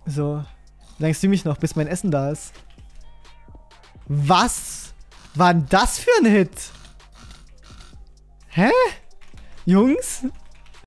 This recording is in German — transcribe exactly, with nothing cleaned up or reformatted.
So. Wie lange stream ich noch, bis mein Essen da ist? Was war denn das für ein Hit? Hä? Jungs?